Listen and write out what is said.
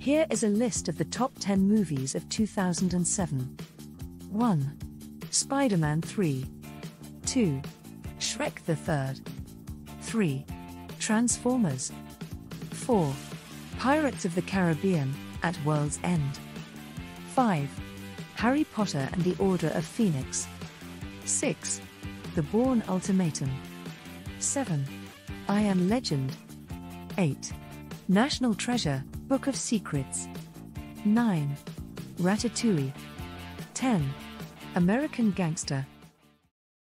Here is a list of the top 10 movies of 2007. 1. Spider-Man 3. 2. Shrek the Third. 3. Transformers. 4. Pirates of the Caribbean, At World's End. 5. Harry Potter and the Order of Phoenix. 6. The Bourne Ultimatum. 7. I Am Legend. 8. National Treasure, Book of Secrets. 9. Ratatouille. 10. American Gangster.